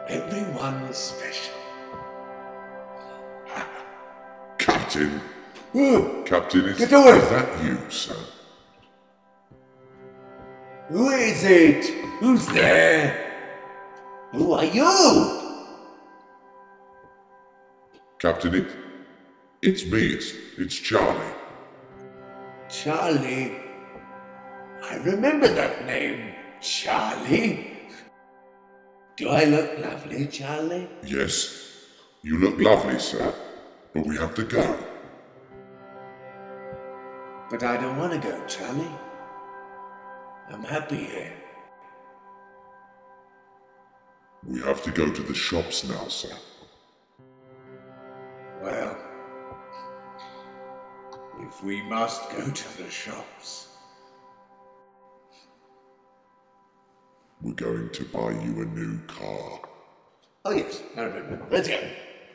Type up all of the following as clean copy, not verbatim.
Everyone is special. Captain, is Get away! that you, sir? Who is it? Who's there? Who are you? Captain, it's me, it's Charlie. Charlie. I remember that name. Charlie. Do I look lovely, Charlie? Yes, you look lovely, sir, but we have to go. But I don't want to go, Charlie. I'm happy here. We have to go to the shops now, sir. Well, if we must go to the shops. We're going to buy you a new car. Oh yes, I remember. Let's go.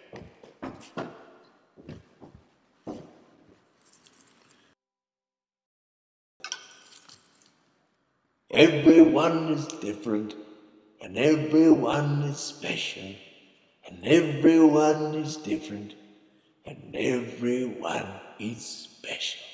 Everyone is different, and everyone is special, and everyone is different, and everyone is special.